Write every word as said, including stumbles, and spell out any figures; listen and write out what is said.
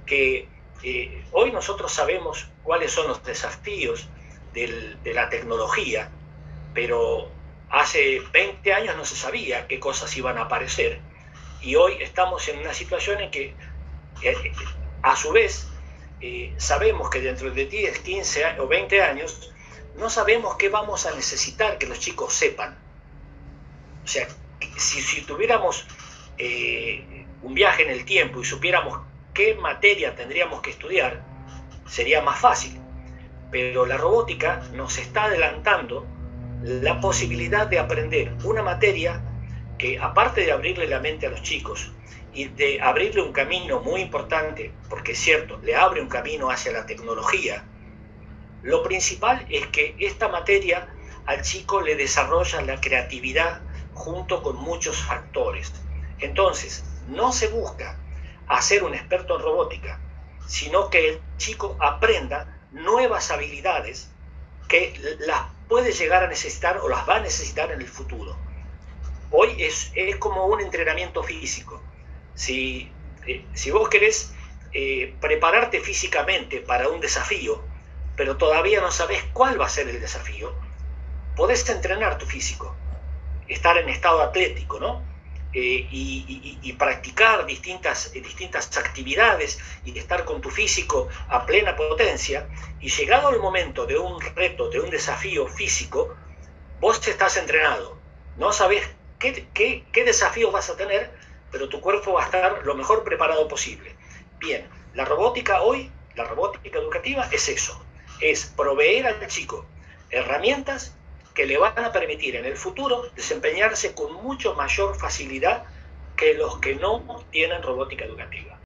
que eh, hoy nosotros sabemos cuáles son los desafíos del, de la tecnología, pero hace veinte años no se sabía qué cosas iban a aparecer, y hoy estamos en una situación en que, eh, a su vez, eh, sabemos que dentro de diez, quince o veinte años no sabemos qué vamos a necesitar que los chicos sepan. O sea, si, si tuviéramos eh, un viaje en el tiempo y supiéramos qué materia tendríamos que estudiar, sería más fácil. Pero la robótica nos está adelantando la posibilidad de aprender una materia que, aparte de abrirle la mente a los chicos y de abrirle un camino muy importante, porque es cierto, le abre un camino hacia la tecnología, lo principal es que esta materia al chico le desarrolla la creatividad junto con muchos factores. Entonces, no se busca hacer un experto en robótica, sino que el chico aprenda nuevas habilidades que las puede llegar a necesitar o las va a necesitar en el futuro. Hoy es, es como un entrenamiento físico. Si, eh, si vos querés eh, prepararte físicamente para un desafío, pero todavía no sabés cuál va a ser el desafío, podés entrenar tu físico, estar en estado atlético, ¿no? Eh, y, y, y practicar distintas, distintas actividades y estar con tu físico a plena potencia, y llegado el momento de un reto, de un desafío físico, vos estás entrenado, no sabés qué, qué, qué desafíos vas a tener, pero tu cuerpo va a estar lo mejor preparado posible. Bien, la robótica hoy, la robótica educativa es eso, es proveer al chico herramientas que le van a permitir en el futuro desempeñarse con mucho mayor facilidad que los que no tienen robótica educativa.